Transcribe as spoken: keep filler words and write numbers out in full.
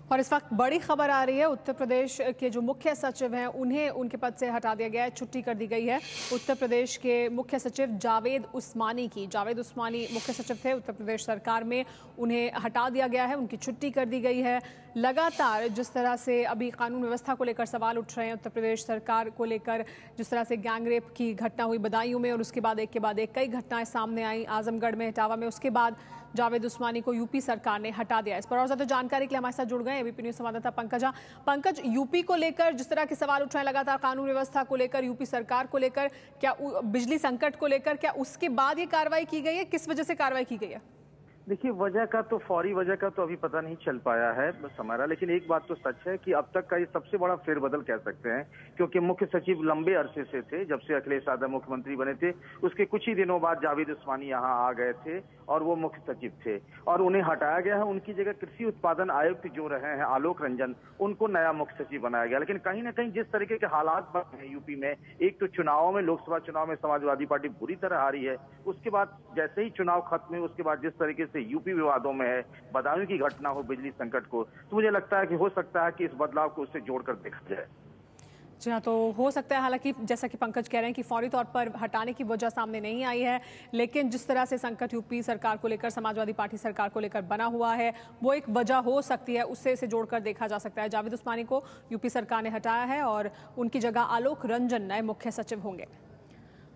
और इस वक्त बड़ी खबर आ रही है, उत्तर प्रदेश के जो मुख्य सचिव हैं उन्हें उनके पद से हटा दिया गया है, छुट्टी कर दी गई है। उत्तर प्रदेश के मुख्य सचिव जावेद उस्मानी की जावेद उस्मानी मुख्य सचिव थे उत्तर प्रदेश सरकार में, उन्हें हटा दिया गया है, उनकी छुट्टी कर दी गई है। लगातार जिस तरह से अभी कानून व्यवस्था को लेकर सवाल उठ रहे हैं उत्तर प्रदेश सरकार को लेकर, जिस तरह से गैंगरेप की घटना हुई बदायूं में और उसके बाद एक के बाद एक कई घटनाएं सामने आई आजमगढ़ में, इटावा में, उसके बाद जावेद उस्मानी को यूपी सरकार ने हटा दिया। इस पर और ज्यादा जानकारी के लिए हमारे साथ जुड़ गए एबीपी न्यूज संवाददाता पंकजा। पंकज, यूपी को लेकर जिस तरह के सवाल उठ रहे हैं लगातार कानून व्यवस्था को लेकर, यूपी सरकार को लेकर, क्या बिजली संकट को लेकर, क्या उसके बाद ये कार्रवाई की गई है? किस वजह से कार्रवाई की गई है? देखिए, वजह का तो फौरी वजह का तो अभी पता नहीं चल पाया है बस हमारा, लेकिन एक बात तो सच है कि अब तक का ये सबसे बड़ा फेरबदल कह सकते हैं, क्योंकि मुख्य सचिव लंबे अरसे से थे, जब से अखिलेश यादव मुख्यमंत्री बने थे उसके कुछ ही दिनों बाद जावेद उस्मानी यहाँ आ गए थे और वो मुख्य सचिव थे और उन्हें हटाया गया है। उनकी जगह कृषि उत्पादन आयुक्त जो रहे हैं आलोक रंजन, उनको नया मुख्य सचिव बनाया गया। लेकिन कहीं ना कहीं जिस तरीके के हालात बन रहे हैं यूपी में, एक तो चुनावों में, लोकसभा चुनाव में समाजवादी पार्टी बुरी तरह हारी है, उसके बाद जैसे ही चुनाव खत्म हुए उसके बाद जिस तरीके से यूपी विवादों में है, बदायूं की घटना हो, बिजली संकट को, तो मुझे लगता है कि हो सकता है कि इस बदलाव को उससे जोड़कर देखा जाए। जी हाँ, तो हो सकता है, हालांकि जैसा कि पंकज कह रहे हैं कि फौरी तौर पर हटाने की वजह सामने नहीं आई है, लेकिन जिस तरह से संकट यूपी सरकार को लेकर, समाजवादी पार्टी सरकार को लेकर बना हुआ है, वो एक वजह हो सकती है, उससे इसे जोड़कर देखा जा सकता है। जावेद उस्मानी को यूपी सरकार ने हटाया है और उनकी जगह आलोक रंजन नए मुख्य सचिव होंगे।